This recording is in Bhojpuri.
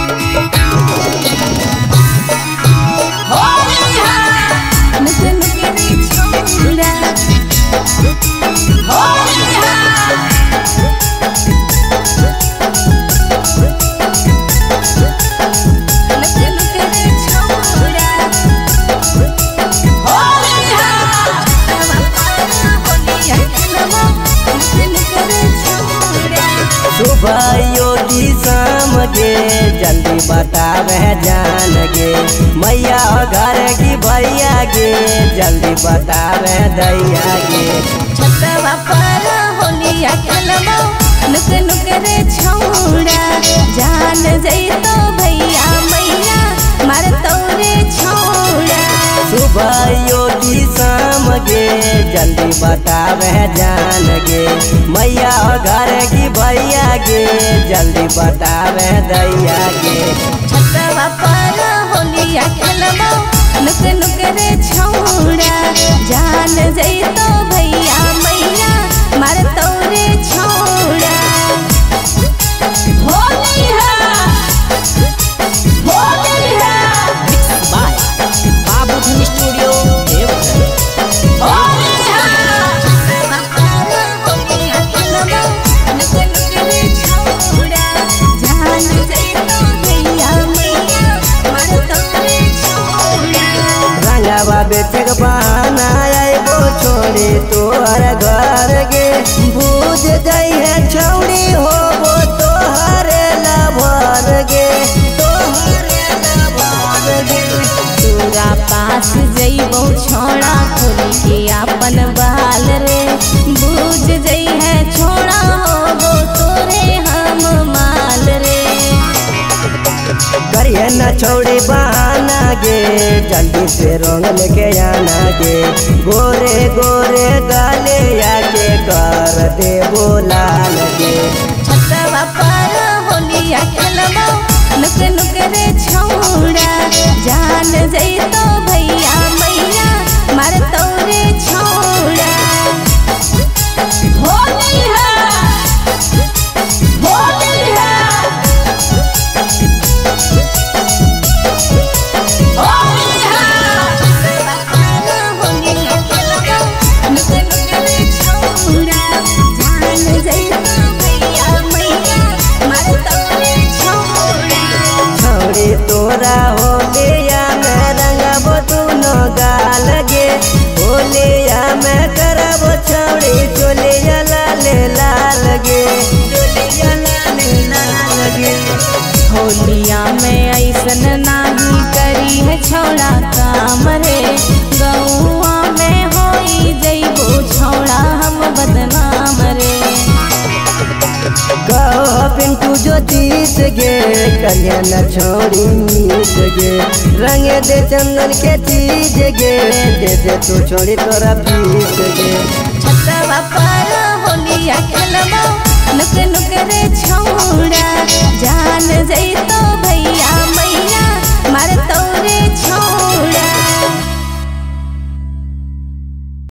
सुबह योगी शाम गे जल्दी बतावे जान गे मैया घर की भैया गे जल्दी बतावे दैया गे। छतवा पर होलिया खेलबो नुक नुक रे छौड़ा जान जइतो भैया मैया मार तोरे छौड़ा। सुबह योगी शाम गे जल्दी बतावे जान गे मैया घर की भैया गे जल्दी बतावे दैया गे। छतवा पर होलिया खेलबो नुक नुक रे छौड़ा जान जइतो भैया मैया मार तोरे छौड़ा। बाबूजी स्टूडियो बेचक बहाना आइबो छोड़ी तोहर घर गे भूज जाइ है छौड़ी होबो तोहरे लभर गे तोहरे लभर गे। तोरा पास जइबो छोड़ा खोल के अपन बाल रे भूज जाइ है छोड़ा होबो तोरे हम माल रे। करिए न छोड़ी बहाना गे जल्दी से रंग लेके आना गे गोरे गोरे गाले आके कर दे बोलाल गे। छतवा पर होलिया खेलबो नुक नुक रे छौड़ा जान जइतो भैया मैया मार तोरे छौड़ा। तोरा होलिया में रंगबो दुनो गाल गे होलिया में करबो छौड़ी चोलिया लाल लाल गे चोलिया लाल लाल गे। होलिया में ऐसन नाही करी है छौड़ा काम रे गौआ में होई जइबो छौड़ा हम बदनाम रे। कहो पिंटू ज्योतिष गे कल्याण छोड़ी मीत गे रंगे दे चंदन के चीज गे दे दे तू छोड़ी तोरा पीस गे। छतवा पर होलिया खेलबो नुक नुक रे छौड़ा जान जइतो